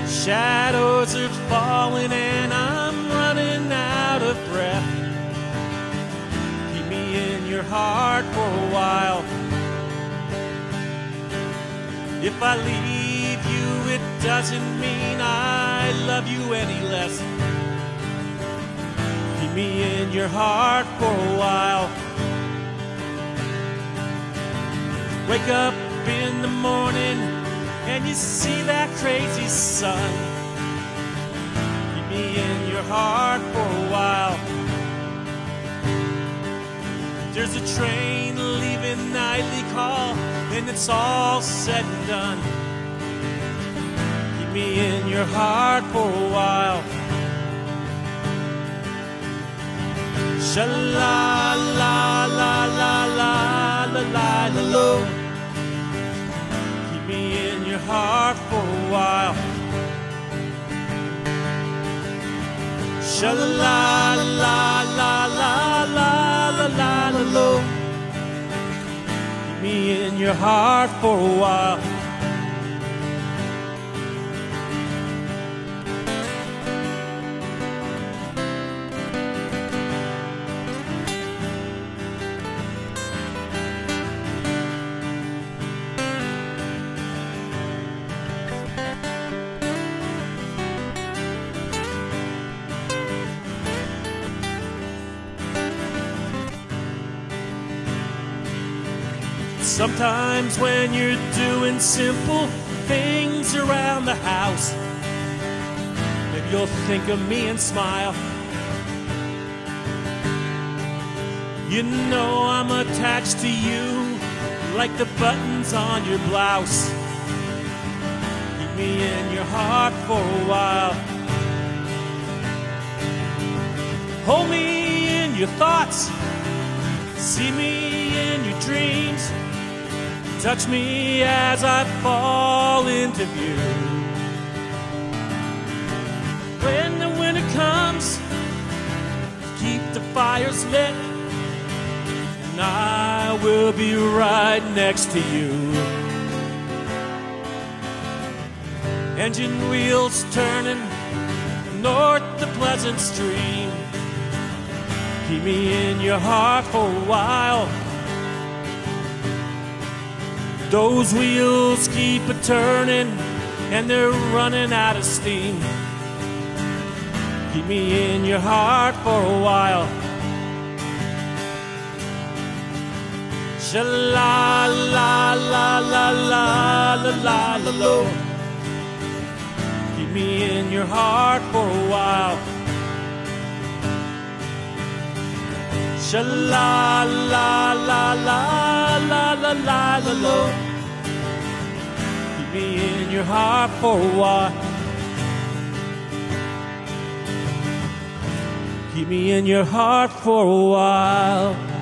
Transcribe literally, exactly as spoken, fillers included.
Shadows are falling and I'm running out of breath. Keep me in your heart for a while. If I leave you, it doesn't mean I love you any less. Keep me in your heart for a while. Wake up in the morning and you see that crazy sun. Keep me in your heart for a while. There's a train leaving nightly call, and it's all said and done. Keep me in your heart for a while. Sha-la la la la la la la la lo. Keep me in your heart for a while. Sha-la la la la la la la la lo. Keep me in your heart for a while. Sometimes when you're doing simple things around the house, maybe you'll think of me and smile. You know I'm attached to you like the buttons on your blouse. Keep me in your heart for a while. Hold me in your thoughts, see me in your dreams. Touch me as I fall into view. When the winter comes, keep the fires lit, and I will be right next to you. Engine wheels turning north the pleasant stream. Keep me in your heart for a while. Those wheels keep a turning and they're running out of steam. Keep me in your heart for a while. Sha-la la la la la la la la lo. Keep me in your heart for a while. Sha-la la la la la la la la lo. Keep me in your heart for a while. Keep me in your heart for a while.